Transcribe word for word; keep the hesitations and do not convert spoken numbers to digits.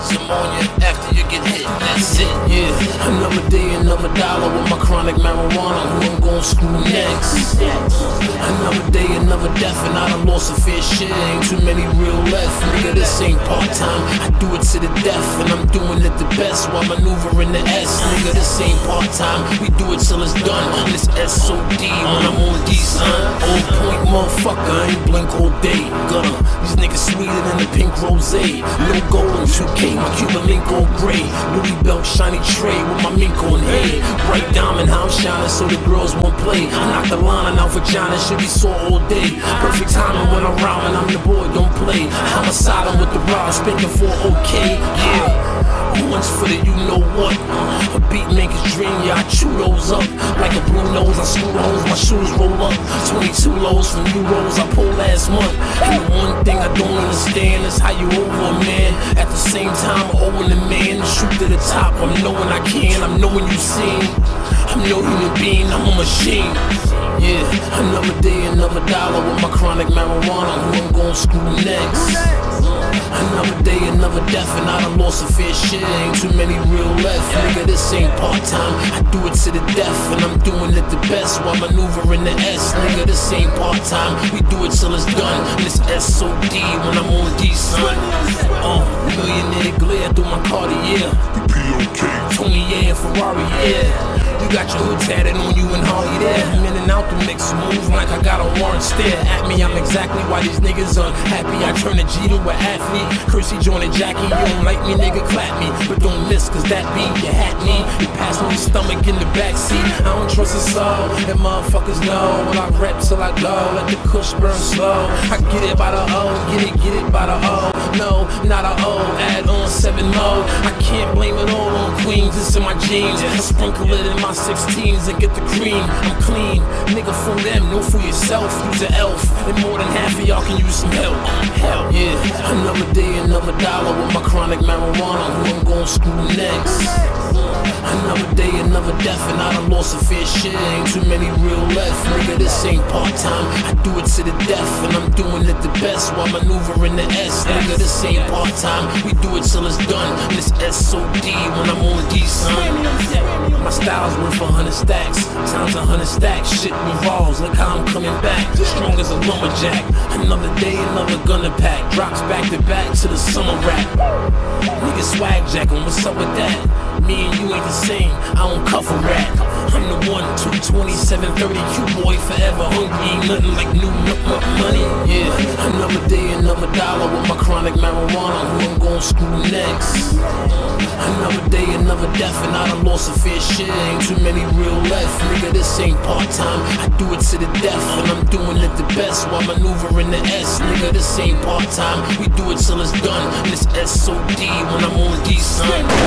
some on you after you get hit. That's it, yeah. Another day, another dollar with my chronic marijuana. Who I'm gon' screw next? Another day, another death, and I done lost a fair share. Ain't too many real left, nigga. This ain't part time. I do it to the death, and I'm doing it the best while maneuvering the S. Nigga, this ain't part time. We do it till it's done. This S O D when I'm on D, son. Old point, motherfucker. I ain't blink all day. Gutter. These niggas sweeter than the pink rose. No gold in two K. My Cuban link all gray. Louis belt, shiny tray with my mink on head. Bright diamond, how I'm shining so the girls won't play. I knock the line and out vagina, should be sore all day. Perfect timing when I'm rhyming, I'm the boy, don't play. Homicidal with the rod, spanking for okay, yeah. Once for the you know what. A beat maker's dream, yeah, I chew those up. Like a blue nose, I screw holes, my shoes roll up. twenty-two lows from new rolls I pulled last month. And the one thing I don't understand is how you over a man. At the same time, owing the man to shoot to the top. I'm knowing I can, I'm knowing you seen. I'm no human being, I'm a machine. Yeah, another day, another dollar with my chronic marijuana. Who I'm gon' screw next? Another day, another death, and I done lost a fair share. Ain't too many real left, nigga. This ain't part time. I do it to the death, and I'm doing it the best while maneuvering the S. Nigga, this ain't part time. We do it till it's done. This S O D when I'm on D, son. Uh, millionaire glare through my Cartier. The P O K, Tony, yeah, and Ferrari, yeah. You got your hood tatted on you and Harley there. I'm in and out the mix, move like I got a warrant. Stare at me, I'm exactly why these niggas unhappy. I turn a G to an athlete. Cursey joined Jackie, you don't like me, nigga, clap me. But don't miss, cause that beat, you had me. You passed me your stomach in the backseat. I don't trust a soul, and motherfuckers know. When I rap till I go, let the kush burn slow. I get it by the O, get it, get it by the O. No, not a O, add on seven more. I can't blame it all on Queens, it's in my jeans. I sprinkle it in my sixteens and get the cream. I'm clean, nigga, fool them, no fool yourself. Use an elf, and more than half of y'all can use some help. Hell yeah, another day, another dollar with my chronic marijuana. Who I'm gon' screw next? Another day, another death, and I done lost a fair share. Ain't too many real left, nigga. This ain't part time. I do it to the death, and I'm doing it the best while maneuvering the S. Nigga, this ain't part time. We do it till it's done. This S O D when I'm on D, son. My style's worth a hundred stacks, times a hundred stacks. Shit revolves, look how I'm coming back, strong as a lumberjack. Another day, another gunner pack, drops back to back to the summer rap. Nigga swag jackin', what's up with that? Me and you ain't the same, I don't cover rap. I'm the one, two twenty-seven thirty Q-boy, forever hungry, ain't nothing like new money. Yeah, another day, another dollar with my chronic marijuana. Who I'm gon' screw next? Another day, another death, and I done lost a fair share. Ain't too many real left, nigga. This ain't part time. I do it to the death, and I'm doing it the best while maneuvering the S. Nigga, this ain't part time. We do it till it's done. This S O D when I'm on D, son.